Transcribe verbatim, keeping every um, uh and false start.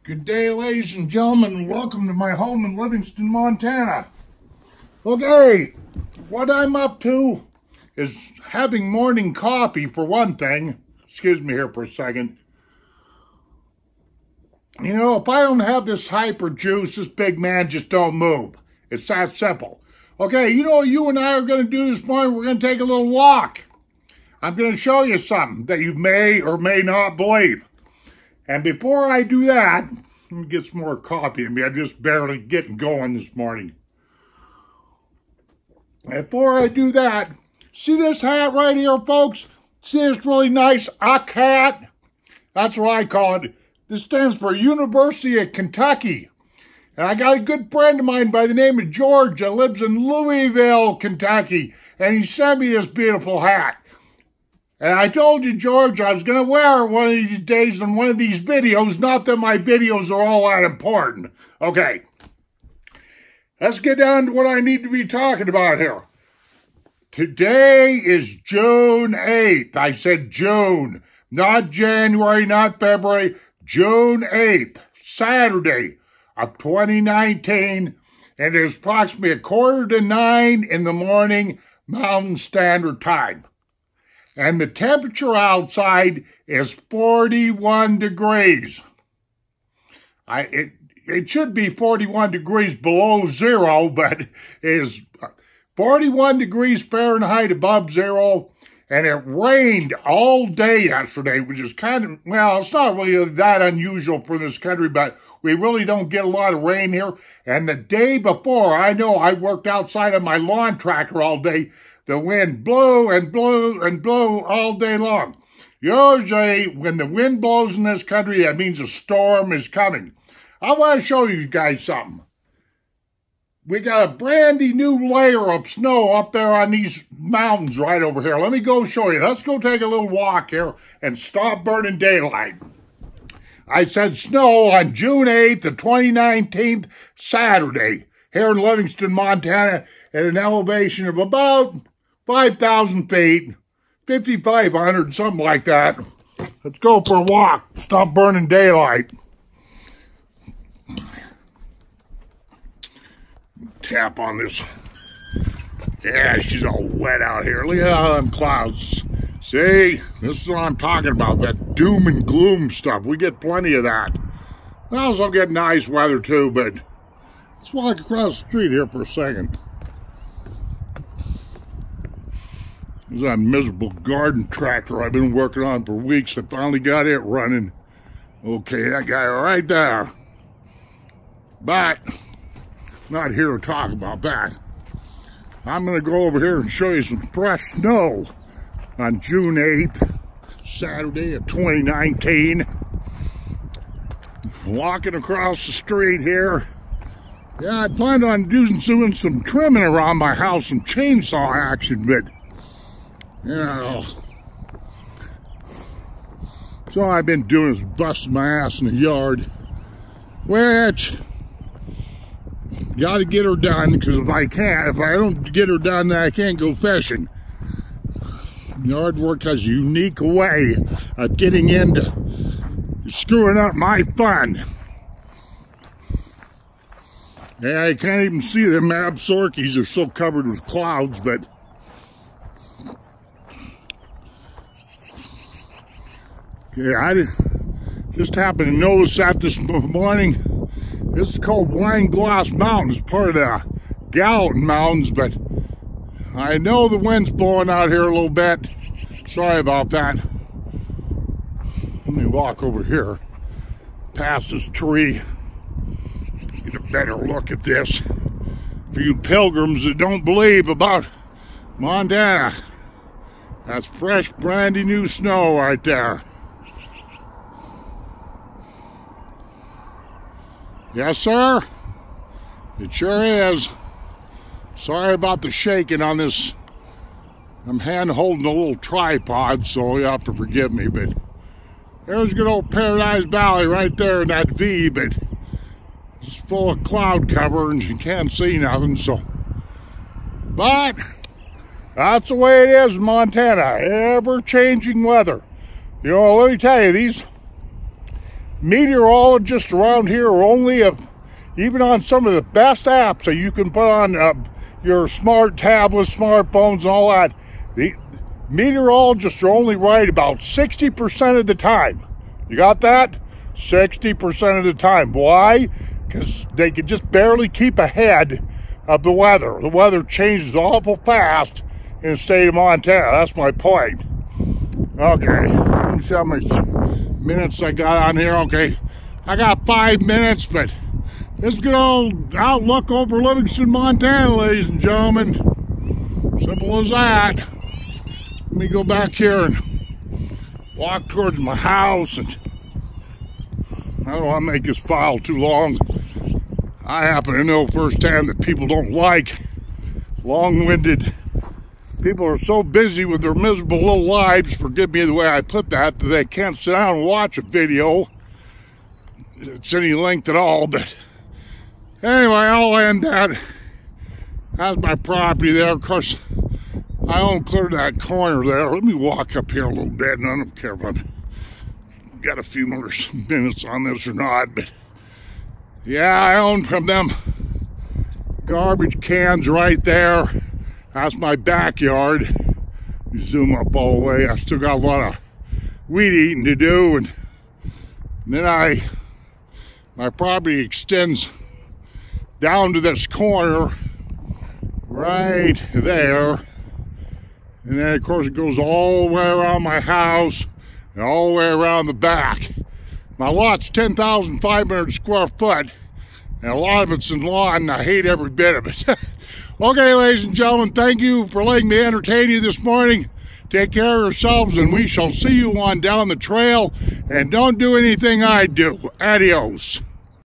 Good day, ladies and gentlemen, and welcome to my home in Livingston, Montana. Okay, what I'm up to is having morning coffee for one thing. Excuse me here for a second. You know, if I don't have this hyper juice, this big man just don't move. It's that simple. Okay, you know what you and I are going to do this morning? We're going to take a little walk. I'm going to show you something that you may or may not believe. And before I do that, let me get some more coffee in me. I'm just barely getting going this morning. Before I do that, see this hat right here, folks? See this really nice U C hat? That's what I call it. This stands for University of Kentucky. And I got a good friend of mine by the name of George that lives in Louisville, Kentucky. And he sent me this beautiful hat. And I told you, George, I was going to wear it one of these days in one of these videos. Not that my videos are all that important. Okay. Let's get down to what I need to be talking about here. Today is June eighth. I said June. Not January, not February. June eighth. Saturday of twenty nineteen. And it is approximately a quarter to nine in the morning, Mountain Standard Time. And the temperature outside is forty-one degrees. I it it should be forty-one degrees below zero, but it is forty-one degrees Fahrenheit above zero. And it rained all day yesterday, which is kind of, well, it's not really that unusual for this country, but we really don't get a lot of rain here. And the day before, I know I worked outside on my lawn tractor all day. The wind blew and blew and blew all day long. Usually, when the wind blows in this country, that means a storm is coming. I want to show you guys something. We got a brandy new layer of snow up there on these mountains right over here. Let me go show you. Let's go take a little walk here and stop burning daylight. I said snow on June eighth of twenty nineteen, Saturday, here in Livingston, Montana, at an elevation of about five thousand feet, fifty-five hundred, something like that. Let's go for a walk. Stop burning daylight. Tap on this. Yeah, she's all wet out here. Look at all them clouds. See, this is what I'm talking about, that doom and gloom stuff. We get plenty of that. We also get nice weather too, but let's walk across the street here for a second. There's that miserable garden tractor I've been working on for weeks. I finally got it running. Okay, that guy right there. But not here to talk about that. I'm going to go over here and show you some fresh snow on June eighth, Saturday of twenty nineteen. Walking across the street here. Yeah, I planned on doing, doing some trimming around my house, some chainsaw action, but, you know, so all I've been doing is busting my ass in the yard, which, got to get her done, because if I can't, if I don't get her done, then I can't go fishing. Yard work has a unique way of getting into screwing up my fun. Yeah, I can't even see them absorkies. They're so covered with clouds, but okay, I just happened to notice that this morning. This is called Wineglass Mountain. It's part of the Gallatin Mountains, but I know the wind's blowing out here a little bit. Sorry about that. Let me walk over here, past this tree, get a better look at this. For you pilgrims that don't believe about Montana, that's fresh, brandy new snow right there. Yes, sir. It sure is. Sorry about the shaking on this. I'm hand holding a little tripod, so you have to forgive me, but there's good old Paradise Valley right there in that V, but it's full of cloud cover and you can't see nothing, so. But that's the way it is in Montana. Ever-changing weather. You know, let me tell you, these meteorologists around here are only, a, even on some of the best apps that you can put on uh, your smart tablets, smartphones, and all that, the meteorologists are only right about sixty percent of the time. You got that? sixty percent of the time. Why? Because they can just barely keep ahead of the weather. The weather changes awful fast in the state of Montana. That's my point. Okay, let me see how many minutes I got on here. Okay, I got five minutes, but this good old outlook over Livingston, Montana, ladies and gentlemen. Simple as that. Let me go back here and walk towards my house, and I don't want to make this file too long. I happen to know firsthand that people don't like long-winded. People are so busy with their miserable little lives, forgive me the way I put that, that they can't sit down and watch a video. It's any length at all, but anyway, I'll end that. That's my property there. Of course, I own clear that corner there. Let me walk up here a little bit, and I don't care if I've got a few more minutes on this or not, but yeah, I own from them garbage cans right there. That's my backyard. You zoom up all the way. I still got a lot of weed eating to do, and then I, my property extends down to this corner right there, and then of course it goes all the way around my house and all the way around the back. My lot's ten thousand five hundred square foot, and a lot of it's in lawn, and I hate every bit of it. Okay, ladies and gentlemen, thank you for letting me entertain you this morning. Take care of yourselves, and we shall see you on down the trail. And don't do anything I do. Adios.